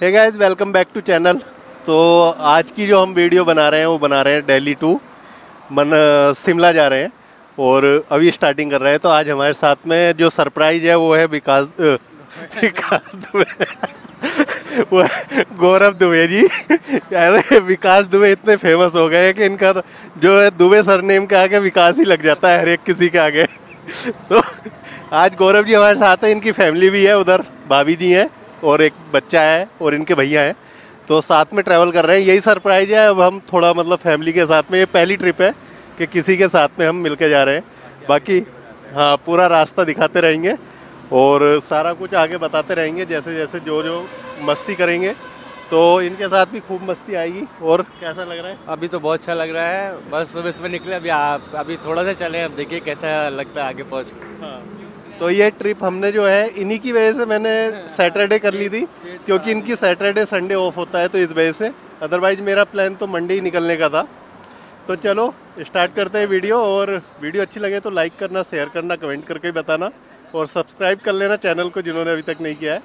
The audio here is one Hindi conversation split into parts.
Hey guys, welcome back to channel. तो आज की जो हम वीडियो बना रहे हैं वो बना रहे हैं दिल्ली टू शिमला जा रहे हैं और अभी स्टार्टिंग कर रहे हैं। तो आज हमारे साथ में जो सरप्राइज है वो है विकास दुबे वो गौरव दुबे जी। अरे विकास दुबे इतने फेमस हो गए हैं कि इनका जो है दुबे सरनेम के आगे विकास ही लग जाता है हर एक किसी के आगे। तो आज गौरव जी हमारे साथ हैं, इनकी फैमिली भी है, उधर भाभी जी हैं और एक बच्चा है और इनके भैया हैं। तो साथ में ट्रैवल कर रहे हैं, यही सरप्राइज है। अब हम थोड़ा मतलब फैमिली के साथ में, ये पहली ट्रिप है कि किसी के साथ में हम मिलके जा रहे हैं। बाकी हाँ, पूरा रास्ता दिखाते रहेंगे और सारा कुछ आगे बताते रहेंगे जैसे जैसे जो जो मस्ती करेंगे। तो इनके साथ भी खूब मस्ती आएगी। और कैसा लग रहा है? अभी तो बहुत अच्छा लग रहा है, बस सुबह सुबह निकले, अभी थोड़ा सा चले, अब देखिए कैसा लगता है आगे पहुँच। हाँ, तो ये ट्रिप हमने जो है इन्हीं की वजह से मैंने सैटरडे कर ली थी, क्योंकि इनकी सैटरडे संडे ऑफ होता है, तो इस वजह से। अदरवाइज मेरा प्लान तो मंडे ही निकलने का था। तो चलो स्टार्ट करते हैं वीडियो। और वीडियो अच्छी लगे तो लाइक करना, शेयर करना, कमेंट करके बताना और सब्सक्राइब कर लेना चैनल को जिन्होंने अभी तक नहीं किया है।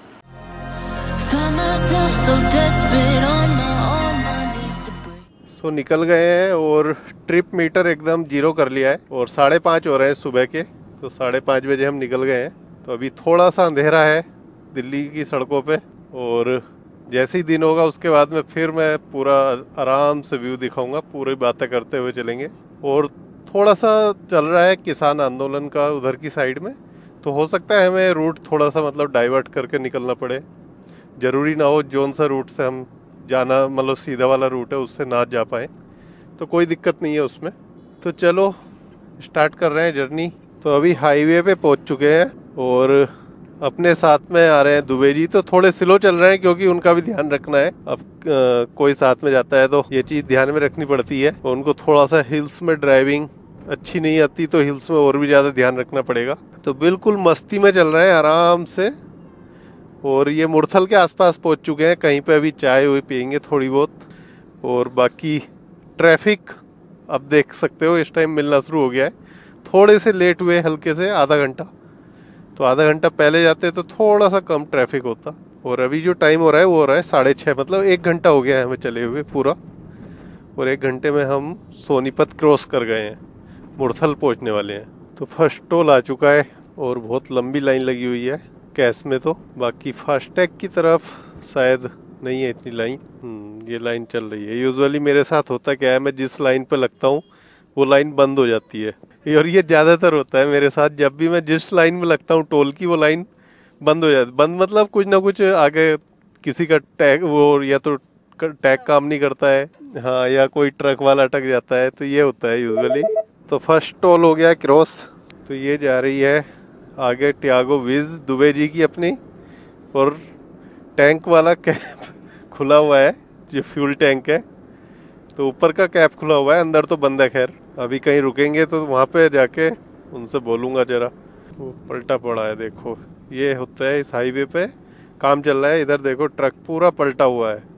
सो निकल गए हैं और ट्रिप मीटर एकदम 0 कर लिया है और 5:30 हो रहे हैं सुबह के। तो 5:30 बजे हम निकल गए हैं। तो अभी थोड़ा सा अंधेरा है दिल्ली की सड़कों पे, और जैसे ही दिन होगा उसके बाद में फिर मैं पूरा आराम से व्यू दिखाऊंगा, पूरी बातें करते हुए चलेंगे। और थोड़ा सा चल रहा है किसान आंदोलन का उधर की साइड में, तो हो सकता है हमें रूट थोड़ा सा मतलब डाइवर्ट करके निकलना पड़े। ज़रूरी ना हो जौन सा रूट से हम जाना, मतलब सीधा वाला रूट है उससे ना जा पाए, तो कोई दिक्कत नहीं है उसमें। तो चलो स्टार्ट कर रहे हैं जर्नी। तो अभी हाईवे पे पहुंच चुके हैं और अपने साथ में आ रहे हैं दुबे जी। तो थोड़े स्लो चल रहे हैं क्योंकि उनका भी ध्यान रखना है। अब कोई साथ में जाता है तो ये चीज़ ध्यान में रखनी पड़ती है। और उनको थोड़ा सा हिल्स में ड्राइविंग अच्छी नहीं आती, तो हिल्स में और भी ज़्यादा ध्यान रखना पड़ेगा। तो बिल्कुल मस्ती में चल रहे हैं आराम से। और ये मुरथल के आसपास पहुंच चुके हैं, कहीं पे अभी चाय हुई पियेंगे थोड़ी बहुत। और बाकी ट्रैफिक अब देख सकते हो इस टाइम मिलना शुरू हो गया है। थोड़े से लेट हुए हल्के से, आधा घंटा। तो आधा घंटा पहले जाते तो थोड़ा सा कम ट्रैफिक होता। और अभी जो टाइम हो रहा है वो हो रहा है 6:30, मतलब 1 घंटा हो गया है हमें चले हुए पूरा। और 1 घंटे में हम सोनीपत क्रॉस कर गए हैं, मुरथल पहुंचने वाले हैं। तो फर्स्ट टोल आ चुका है और बहुत लंबी लाइन लगी हुई है कैश में। तो बाकी फास्टैग की तरफ शायद नहीं है इतनी लाइन। ये लाइन चल रही है। यूजुअली मेरे साथ होता क्या है, मैं जिस लाइन पे लगता हूँ वो लाइन बंद हो जाती है। और ये ज़्यादातर होता है मेरे साथ, जब भी मैं जिस लाइन में लगता हूँ टोल की, वो लाइन बंद हो जाती है। बंद मतलब कुछ ना कुछ आगे किसी का टैग, वो या तो टैग काम नहीं करता है, हाँ, या कोई ट्रक वाला अटक जाता है, तो ये होता है यूजुअली। तो फर्स्ट टोल हो गया क्रॉस। तो ये जा रही है आगे टियागो विज दुबे जी की अपनी। और टैंक वाला कैप खुला हुआ है, जो फ्यूल टैंक है। तो ऊपर का कैप खुला हुआ है, अंदर तो बंद है। खैर अभी कहीं रुकेंगे तो वहाँ पे जाके उनसे बोलूँगा जरा। वो पलटा पड़ा है, देखो ये होता है इस हाईवे पे काम चल रहा है। इधर देखो ट्रक पूरा पलटा हुआ है।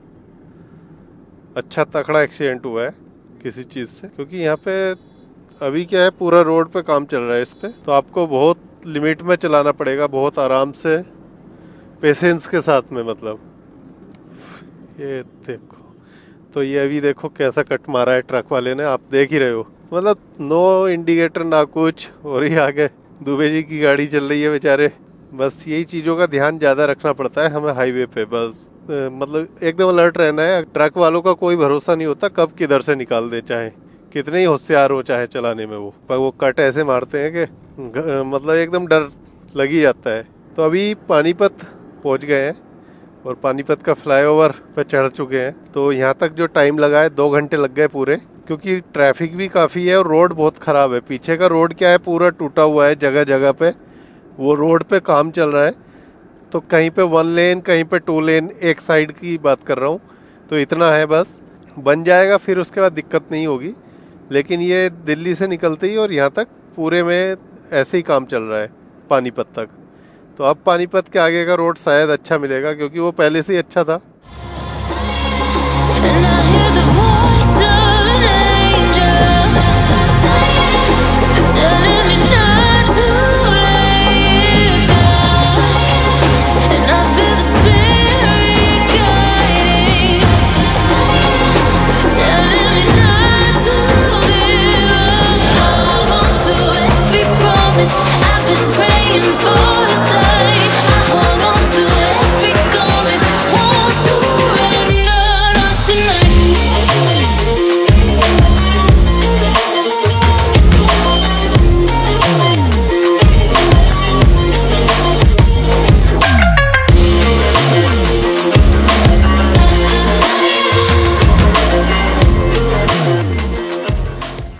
अच्छा तगड़ा एक्सीडेंट हुआ है किसी चीज़ से, क्योंकि यहाँ पे अभी क्या है, पूरा रोड पे काम चल रहा है इस पे। तो आपको बहुत लिमिट में चलाना पड़ेगा, बहुत आराम से, पेशेंस के साथ में। मतलब ये देखो, तो ये अभी देखो कैसा कट मारा है ट्रक वाले ने, आप देख ही रहे हो। मतलब नो इंडिकेटर ना कुछ, और ये आगे दुबे जी की गाड़ी चल रही है बेचारे। बस यही चीज़ों का ध्यान ज़्यादा रखना पड़ता है हमें हाईवे पे। बस मतलब एकदम अलर्ट रहना है। ट्रक वालों का कोई भरोसा नहीं होता कब किधर से निकाल दे, चाहे कितने ही होशियार हो चाहे चलाने में वो, पर वो कट ऐसे मारते हैं कि मतलब एकदम डर लग ही जाता है। तो अभी पानीपत पहुँच गए हैं और पानीपत का फ्लाईओवर पे चढ़ चुके हैं। तो यहाँ तक जो टाइम लगा है 2 घंटे लग गए पूरे, क्योंकि ट्रैफिक भी काफ़ी है और रोड बहुत ख़राब है। पीछे का रोड क्या है, पूरा टूटा हुआ है जगह जगह पे। वो रोड पे काम चल रहा है, तो कहीं पे 1 लेन, कहीं पे 2 लेन, एक साइड की बात कर रहा हूँ। तो इतना है, बस बन जाएगा, फिर उसके बाद दिक्कत नहीं होगी। लेकिन ये दिल्ली से निकलते ही और यहाँ तक पूरे में ऐसे ही काम चल रहा है पानीपत तक। तो अब पानीपत के आगे का रोड शायद अच्छा मिलेगा, क्योंकि वो पहले से ही अच्छा था। And I feel the spirit guide.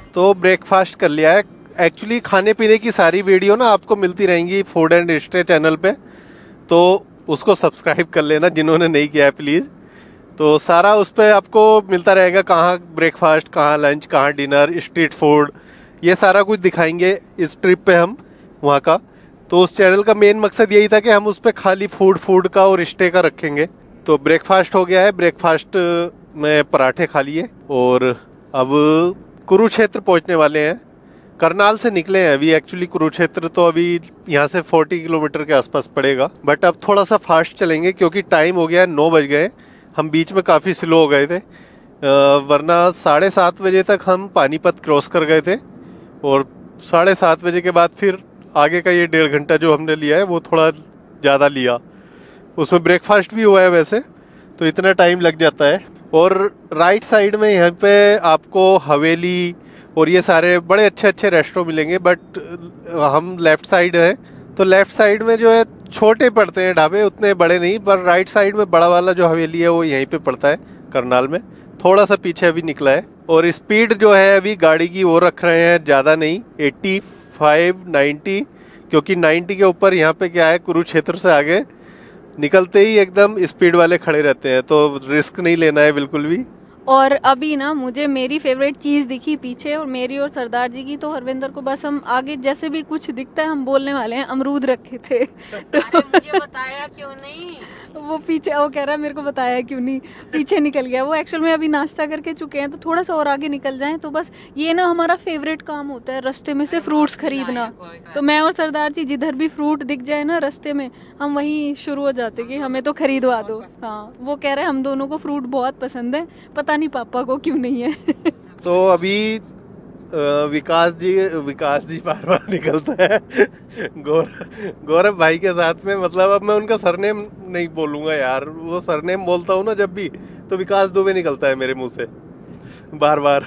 तो ब्रेकफास्ट कर लिया है। एक्चुअली खाने पीने की सारी वीडियो ना आपको मिलती रहेंगी फूड एंड स्टे चैनल पे, तो उसको सब्सक्राइब कर लेना जिन्होंने नहीं किया है प्लीज़। तो सारा उस पर आपको मिलता रहेगा, कहाँ ब्रेकफास्ट, कहाँ लंच, कहाँ डिनर, स्ट्रीट फूड, ये सारा कुछ दिखाएंगे इस ट्रिप पे हम वहाँ का। तो उस चैनल का मेन मकसद यही था कि हम उस पर खाली फूड का और स्टे का रखेंगे। तो ब्रेकफास्ट हो गया है, ब्रेकफास्ट में पराठे खा लिए और अब कुरुक्षेत्र पहुँचने वाले हैं। करनाल से निकले हैं अभी। एक्चुअली कुरुक्षेत्र तो अभी यहाँ से 40 किलोमीटर के आसपास पड़ेगा, बट अब थोड़ा सा फास्ट चलेंगे क्योंकि टाइम हो गया है, 9 बज गए। हम बीच में काफ़ी स्लो हो गए थे, वरना 7:30 बजे तक हम पानीपत क्रॉस कर गए थे और 7:30 बजे के बाद फिर आगे का ये 1.5 घंटा जो हमने लिया है वो थोड़ा ज़्यादा लिया। उसमें ब्रेकफास्ट भी हुआ है वैसे, तो इतना टाइम लग जाता है। और राइट साइड में यहाँ पे आपको हवेली और ये सारे बड़े अच्छे अच्छे रेस्टोरेंट मिलेंगे, बट हम लेफ़्ट साइड है तो लेफ़्ट साइड में जो है छोटे पड़ते हैं ढाबे, उतने बड़े नहीं, पर राइट साइड में बड़ा वाला जो हवेली है वो यहीं पे पड़ता है करनाल में, थोड़ा सा पीछे अभी निकला है। और स्पीड जो है अभी गाड़ी की वो रख रहे हैं, ज़्यादा नहीं, 85 90, क्योंकि 90 के ऊपर यहाँ पे क्या है, कुरुक्षेत्र से आगे निकलते ही एकदम स्पीड वाले खड़े रहते हैं, तो रिस्क नहीं लेना है बिल्कुल भी। और अभी ना मुझे मेरी फेवरेट चीज दिखी पीछे, और मेरी और सरदार जी की, तो हरविंदर को बस हम आगे जैसे भी कुछ दिखता है हम बोलने वाले हैं अमरूद रखे थे। अरे मुझे बताया क्यों नहीं? वो पीछे, वो कह रहा है मेरे को बताया क्यों नहीं, पीछे निकल गया वो। एक्चुअल में अभी नाश्ता करके चुके हैं, तो थोड़ा सा और आगे निकल जाएं तो बस ये ना हमारा फेवरेट काम होता है रास्ते में से फ्रूट्स खरीदना। तो मैं और सरदार जी जिधर भी फ्रूट दिख जाए ना रास्ते में, हम वहीं शुरू हो जाते कि हमें तो खरीदवा दो। हाँ, वो कह रहे हैं हम दोनों को फ्रूट बहुत पसंद है, पता नहीं पापा को क्यों नहीं है। तो अभी विकास जी बार बार निकलता है गौरव भाई के साथ में। मतलब अब मैं उनका सरनेम नहीं बोलूँगा यार, वो सरनेम बोलता हूँ ना जब भी, तो विकास दुबे निकलता है मेरे मुंह से बार बार।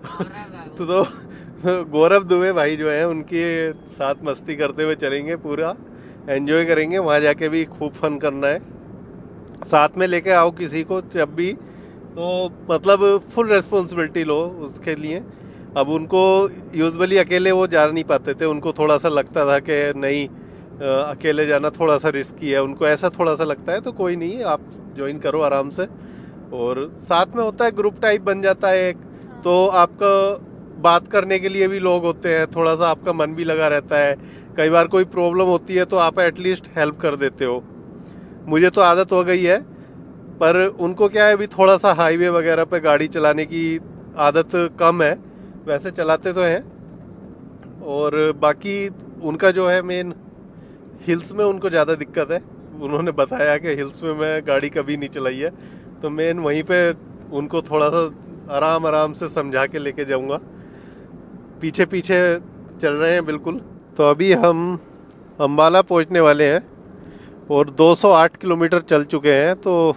तो गौरव दुबे भाई जो है उनके साथ मस्ती करते हुए चलेंगे, पूरा एंजॉय करेंगे। वहाँ जाके भी खूब फन करना है। साथ में लेके आओ किसी को जब भी, तो मतलब फुल रिस्पॉन्सिबिलिटी लो उसके लिए। अब उनको यूजुअली अकेले वो जा नहीं पाते थे, उनको थोड़ा सा लगता था कि नहीं अकेले जाना थोड़ा सा रिस्की है, उनको ऐसा थोड़ा सा लगता है। तो कोई नहीं, आप ज्वाइन करो आराम से। और साथ में होता है ग्रुप टाइप बन जाता है एक, तो आपका बात करने के लिए भी लोग होते हैं, थोड़ा सा आपका मन भी लगा रहता है। कई बार कोई प्रॉब्लम होती है तो आप एटलीस्ट हेल्प कर देते हो। मुझे तो आदत हो गई है, पर उनको क्या है अभी थोड़ा सा हाईवे वगैरह पे गाड़ी चलाने की आदत कम है, वैसे चलाते तो हैं। और बाकी उनका जो है मेन हिल्स में उनको ज़्यादा दिक्कत है। उन्होंने बताया कि हिल्स में मैं गाड़ी कभी नहीं चलाई है, तो मेन वहीं पे उनको थोड़ा सा आराम से समझा के लेके जाऊंगा। पीछे पीछे चल रहे हैं बिल्कुल। तो अभी हम अम्बाला पहुंचने वाले हैं और 208 किलोमीटर चल चुके हैं, तो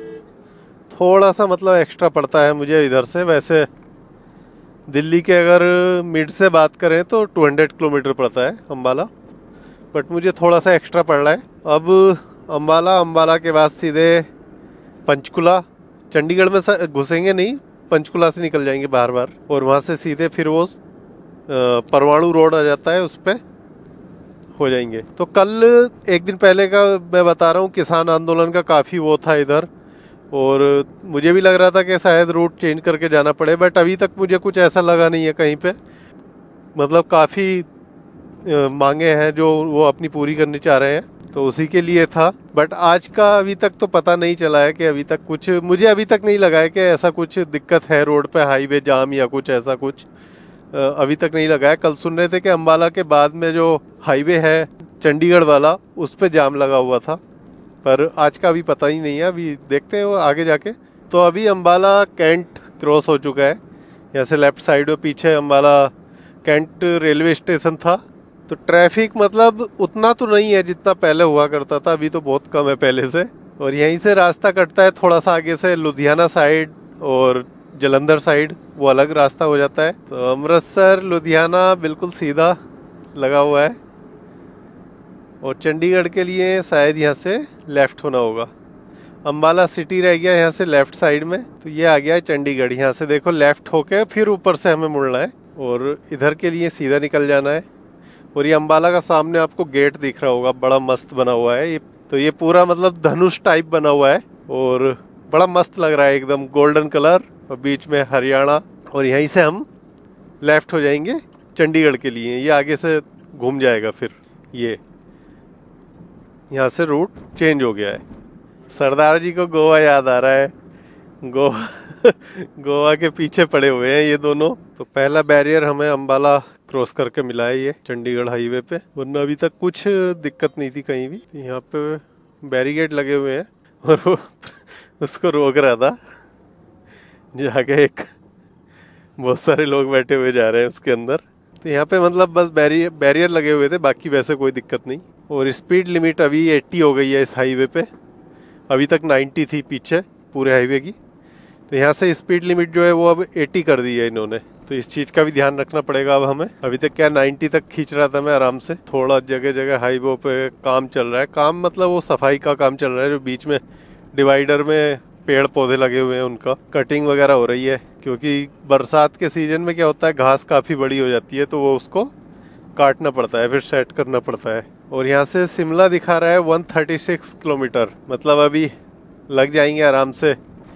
थोड़ा सा मतलब एक्स्ट्रा पड़ता है मुझे इधर से। वैसे दिल्ली के अगर मिड से बात करें तो 200 किलोमीटर पड़ता है अम्बाला, बट मुझे थोड़ा सा एक्स्ट्रा पड़ रहा है। अब अम्बाला के बाद सीधे पंचकुला, चंडीगढ़ में घुसेंगे नहीं, पंचकुला से निकल जाएंगे बार और वहाँ से सीधे फिर वो परवाणु रोड आ जाता है, उस पर हो जाएंगे। तो कल एक दिन पहले का मैं बता रहा हूँ, किसान आंदोलन का काफ़ी वो था इधर, और मुझे भी लग रहा था कि शायद रूट चेंज करके जाना पड़े, बट अभी तक मुझे कुछ ऐसा लगा नहीं है कहीं पे। मतलब काफ़ी मांगे हैं जो वो अपनी पूरी करनी चाह रहे हैं, तो उसी के लिए था। बट आज का अभी तक तो पता नहीं चला है कि अभी तक कुछ, मुझे अभी तक नहीं लगा है कि ऐसा कुछ दिक्कत है रोड पे, हाईवे जाम या कुछ ऐसा कुछ अभी तक नहीं लगा है। कल सुन रहे थे कि अम्बाला के बाद में जो हाईवे है चंडीगढ़ वाला, उस पे जाम लगा हुआ था, पर आज का अभी पता ही नहीं है। अभी देखते हैं वो आगे जाके। तो अभी अम्बाला कैंट क्रॉस हो चुका है, यहाँ से लेफ्ट साइड में पीछे अम्बाला कैंट रेलवे स्टेशन था। तो ट्रैफिक मतलब उतना तो नहीं है जितना पहले हुआ करता था, अभी तो बहुत कम है पहले से। और यहीं से रास्ता कटता है थोड़ा सा आगे से लुधियाना साइड और जलंधर साइड, वो अलग रास्ता हो जाता है। तो अमृतसर लुधियाना बिल्कुल सीधा लगा हुआ है, और चंडीगढ़ के लिए शायद यहाँ से लेफ़्ट होना होगा। अम्बाला सिटी रह गया यहाँ से लेफ़्ट साइड में, तो ये आ गया है चंडीगढ़। यहाँ से देखो लेफ़्ट होके फिर ऊपर से हमें मुड़ना है। और इधर के लिए सीधा निकल जाना है। और ये अम्बाला का सामने आपको गेट दिख रहा होगा, बड़ा मस्त बना हुआ है ये। तो ये पूरा मतलब धनुष टाइप बना हुआ है और बड़ा मस्त लग रहा है, एकदम गोल्डन कलर और बीच में हरियाणा। और यहीं से हम लेफ्ट हो जाएंगे चंडीगढ़ के लिए। ये आगे से घूम जाएगा फिर। ये यहाँ से रूट चेंज हो गया है। सरदार जी को गोवा याद आ रहा है। गोवा गोवा के पीछे पड़े हुए हैं ये दोनों। तो पहला बैरियर हमें अम्बाला क्रॉस करके मिला है ये चंडीगढ़ हाईवे पे, वरना अभी तक कुछ दिक्कत नहीं थी कहीं भी। यहाँ पे बैरिकेड लगे हुए हैं और वो उसको रोक रहा था। जाके एक बहुत सारे लोग बैठे हुए जा रहे हैं उसके अंदर। तो यहाँ पे मतलब बस बैरियर लगे हुए थे, बाकी वैसे कोई दिक्कत नहीं। और स्पीड लिमिट अभी 80 हो गई है इस हाईवे पे, अभी तक 90 थी पीछे पूरे हाईवे की। तो यहाँ से स्पीड लिमिट जो है वो अब 80 कर दी है इन्होंने। तो इस चीज़ का भी ध्यान रखना पड़ेगा अब हमें। अभी तक क्या 90 तक खींच रहा था मैं आराम से। थोड़ा जगह जगह हाईवे पे काम चल रहा है। काम मतलब वो सफाई का काम चल रहा है, जो बीच में डिवाइडर में पेड़ पौधे लगे हुए हैं उनका कटिंग वगैरह हो रही है। क्योंकि बरसात के सीजन में क्या होता है, घास काफ़ी बड़ी हो जाती है, तो वो उसको काटना पड़ता है, फिर सेट करना पड़ता है। और यहाँ से शिमला दिखा रहा है 136 किलोमीटर, मतलब अभी लग जाएंगे आराम से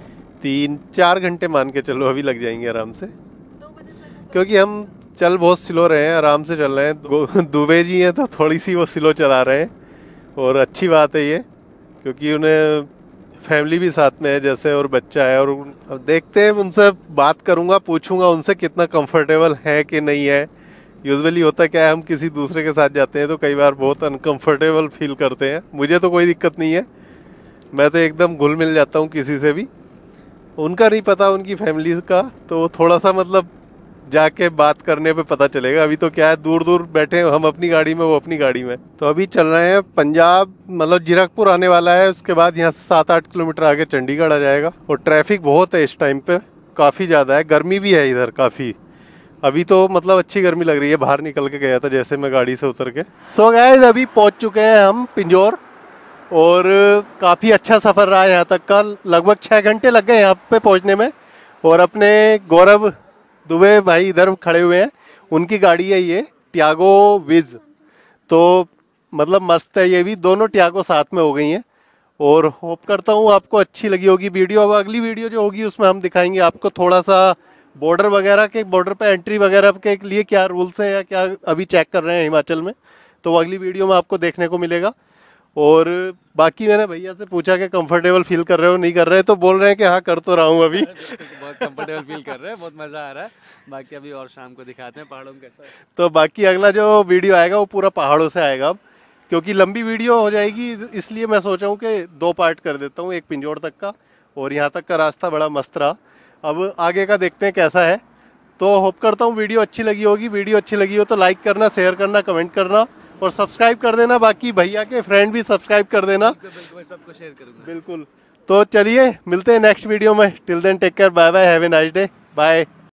3-4 घंटे मान के चलो, अभी लग जाएंगे आराम से। क्योंकि हम चल बहुत स्लो रहे हैं, आराम से चल रहे हैं। दुबे जी हैं तो थोड़ी सी वो स्लो चला रहे हैं और अच्छी बात है ये, क्योंकि उन्हें फैमिली भी साथ में है जैसे, और बच्चा है। और अब देखते हैं, उनसे बात करूंगा, पूछूंगा उनसे कितना कंफर्टेबल है कि नहीं है। यूजुअली होता क्या है, हम किसी दूसरे के साथ जाते हैं तो कई बार बहुत अनकंफर्टेबल फील करते हैं। मुझे तो कोई दिक्कत नहीं है, मैं तो एकदम घुल मिल जाता हूँ किसी से भी। उनका नहीं पता उनकी फैमिली का, तो थोड़ा सा मतलब जाके बात करने पे पता चलेगा। अभी तो क्या है, दूर दूर बैठे हैं, हम अपनी गाड़ी में, वो अपनी गाड़ी में। तो अभी चल रहे हैं पंजाब, मतलब जीरकपुर आने वाला है। उसके बाद यहाँ से 7-8 किलोमीटर आगे चंडीगढ़ आ जाएगा। और ट्रैफिक बहुत है इस टाइम पे, काफ़ी ज़्यादा है। गर्मी भी है इधर काफ़ी। अभी तो मतलब अच्छी गर्मी लग रही है, बाहर निकल के गया था जैसे मैं गाड़ी से उतर के। सो गाइस, अभी पहुँच चुके हैं हम पिंजौर और काफ़ी अच्छा सफ़र रहा है यहाँ तक का। लगभग 6 घंटे लग गए यहाँ पे पहुँचने में। और अपने गौरव दुबे भाई इधर खड़े हुए हैं, उनकी गाड़ी है ये टियागो विज। तो मतलब मस्त है ये भी, दोनों टियागो साथ में हो गई हैं। और होप करता हूँ आपको अच्छी लगी होगी वीडियो। अब अगली वीडियो जो होगी उसमें हम दिखाएंगे आपको थोड़ा सा बॉर्डर वगैरह के, बॉर्डर पे एंट्री वगैरह के लिए क्या रूल्स हैं या क्या अभी चेक कर रहे हैं हिमाचल में, तो वो अगली वीडियो में आपको देखने को मिलेगा। और बाकी मैंने भैया से पूछा कि कंफर्टेबल फील कर रहे हो, नहीं कर रहे, तो बोल रहे हैं कि हाँ कर तो रहा हूँ अभी। बहुत कंफर्टेबल फील कर रहे हैं, बहुत मजा आ रहा है। बाकी अभी और शाम को दिखाते हैं पहाड़ों में कैसा है। तो बाकी अगला जो वीडियो आएगा वो पूरा पहाड़ों से आएगा अब, क्योंकि लंबी वीडियो हो जाएगी, इसलिए मैं सोचा हूँ कि 2 पार्ट कर देता हूँ, एक पिंजौर तक का और यहाँ तक का रास्ता बड़ा मस्त रहा। अब आगे का देखते हैं कैसा है। तो होप करता हूँ वीडियो अच्छी लगी होगी। वीडियो अच्छी लगी हो तो लाइक करना, शेयर करना, कमेंट करना और सब्सक्राइब कर देना। बाकी भैया के फ्रेंड भी सब्सक्राइब कर देना। बिल्कुल, सबको शेयर करूंगा। बिल्कुल। तो चलिए मिलते हैं नेक्स्ट वीडियो में। Till then take care, bye bye, have a nice day, bye.